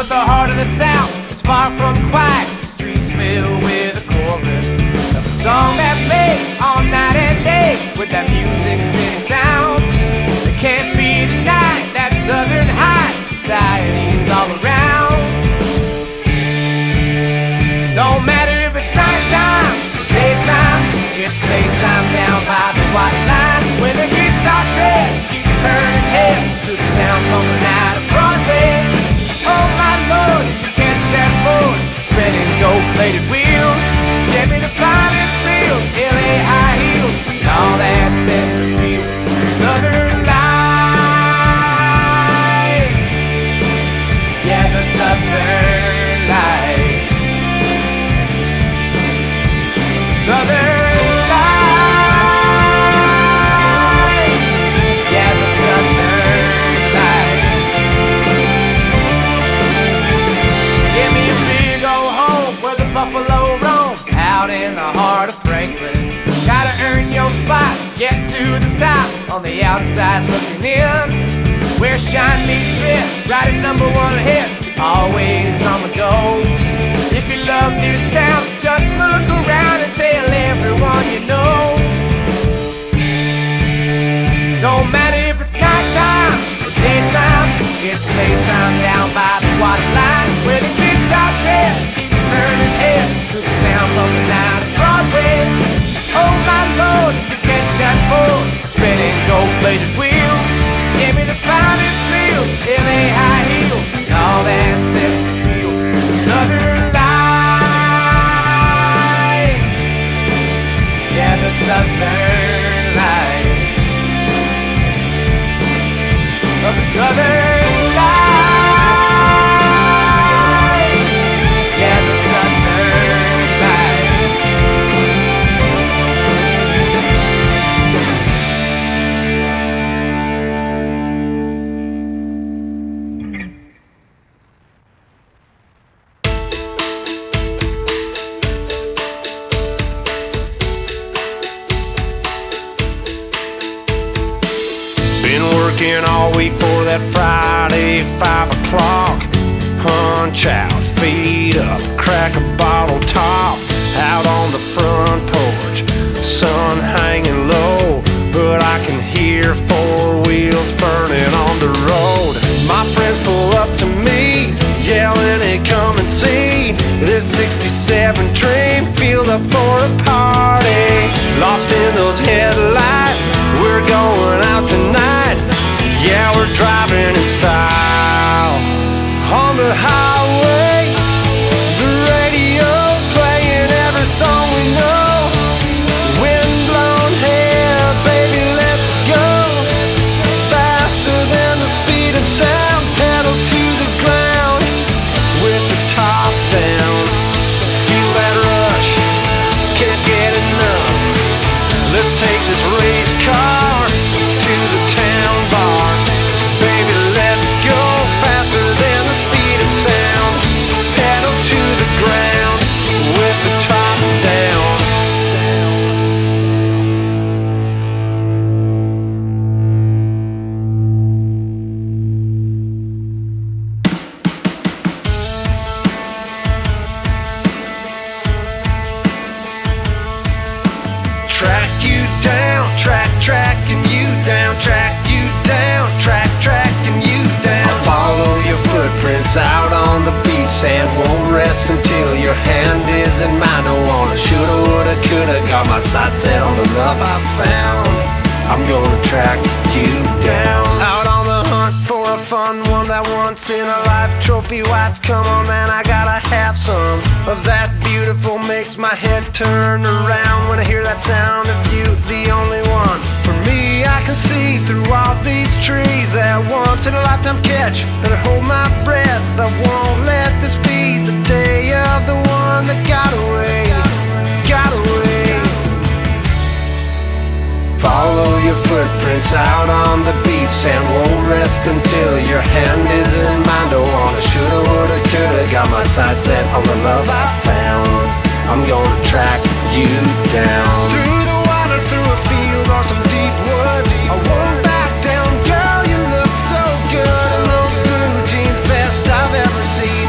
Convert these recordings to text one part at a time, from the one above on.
But the heart of the South is far from quiet. Streets filled with a chorus of a song that plays all night and day with that Music City sound. It can't be denied that Southern high society's all around. Don't matter if it's nighttime, daytime, it's playtime down by the white line. When the guitar shreds, keep turning heads to the sound coming out of Broadway. Oh my Lord, you can't stand forward, spinning gold-plated wheels. Get me the finest field, LA high heels, and all that sets the feel. Southern lights, yeah, the Southern lights. Southern lights, yeah, the Southern lights. Give me a big old home where the buffalo roam, out in the heart of Franklin. Gotta earn your spot, get to the top, on the outside looking in. Where shine meets fit, writing #1 hits, always on the go. If you love this town, just look around and tell everyone you know. Don't matter if it's nighttime or daytime, it's playtime down by the water line. Where the guitar shreds keep turning heads to the sound coming out of Broadway. Oh my Lord, you catch that forward, spinning gold-plated wheels. Give me the finest feel, LA high heels, and all that sets the feel. Southern lights, yeah, the Southern lights. Of the Southern lights, yeah, the Southern lights. Been working all week for that Friday 5 o'clock. Punch out, feet up, crack a bottle top. Out on the front porch, sun hanging low, but I can hear 4 wheels burning on the road. My friends pull up to me, yelling, "Hey, come and see this 67 Dream filled up for a party." Lost in those headlights, we're going out tonight. Yeah, we're driving in style on the highway. The radio playing every song we know. Wind-blown hair, baby, let's go. Faster than the speed of sound, pedal to the ground with the top down. Feel that rush, can't get enough. Let's take this race car to the town bar. Baby, let's go faster than the speed of sound. Pedal to the ground with the top down. Track you down, tracking you down, track you down, tracking you down. I'll follow your footprints out on the beach and won't rest until your hand is in mine. Don't wanna shoulda, woulda, coulda, got my sights set on the love I found. I'm gonna track you down. Out on the hunt for a fun one, that once in a life trophy wife. Come on man, I gotta have some of that beautiful, makes my head turn around when I hear that sound of you, the only one. For me, I can see through all these trees, that once in a lifetime catch, and I hold my breath. I won't let this be the day of the one that got away, got away. Follow your footprints out on the beach and won't rest until your hand is in mine. Don't wanna shoulda, woulda, coulda, got my sights set on the love I found. I'm gonna track you down. Through the water, through a field or some deep woods, I won't back down, girl, you look so good. In those blue jeans, best I've ever seen.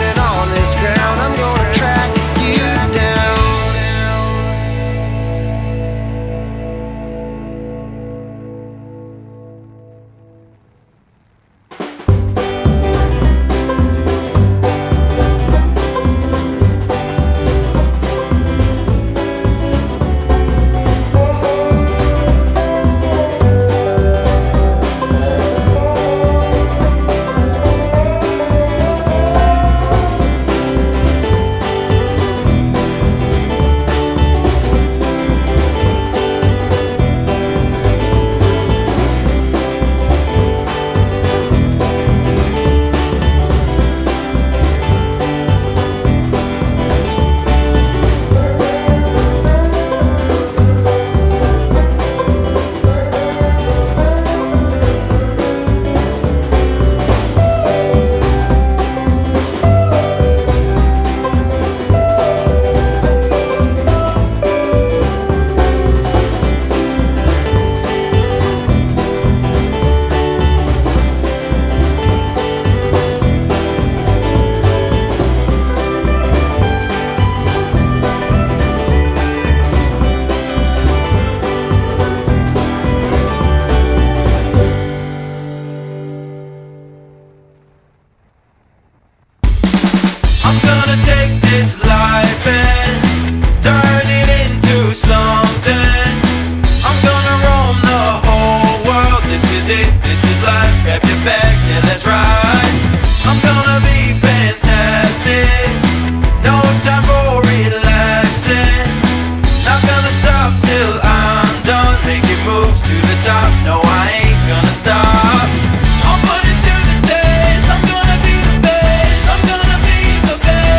gonna take this life and turn it into something. I'm gonna roam the whole world. This is it, this is life. Grab your bags and let's ride. I'm gonna be fantastic. No time for relaxing. Not gonna stop till I'm done. Making moves to the top. No, I ain't gonna stop. I'll put it to the test. I'm gonna be the best. I'm gonna be the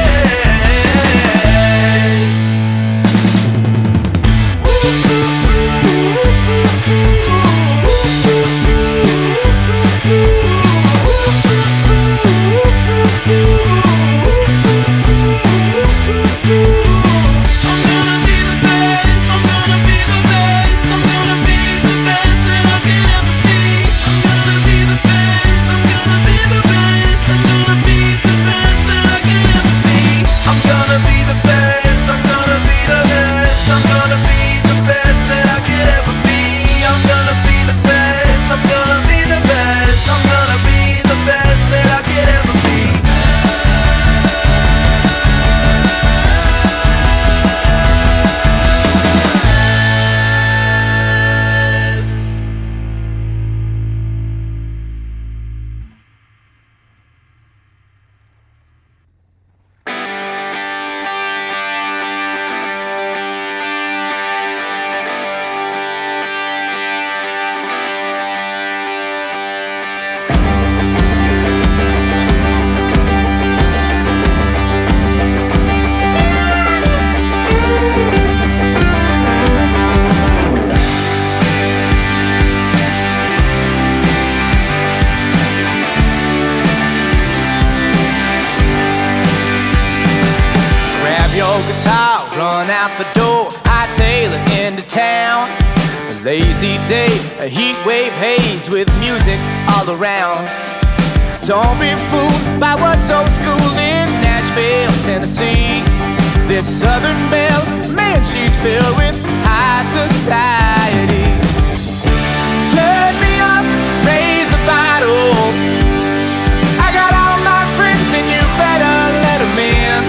guitar, run out the door, hightail it into town. A lazy day, a heat wave haze with music all around. Don't be fooled by what's old school in Nashville, Tennessee. This Southern belle, man, she's filled with high society. Turn me up, raise the bottle. I got all my friends and you better let them in.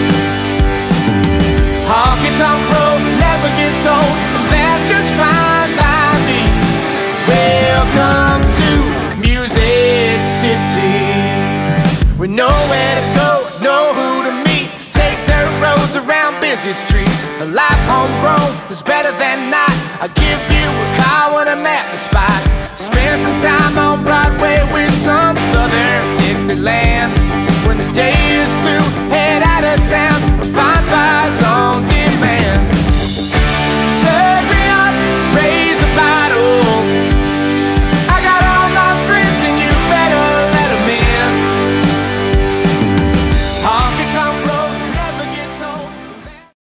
Honky-tonk road never gets old, that's just fine by me. Welcome to Music City. We know where to go, know who to meet. Take dirt roads around busy streets. A life homegrown is better than not. I'll give you a call when I'm at the spot. Spend some time on Broadway with some Southern Dixieland.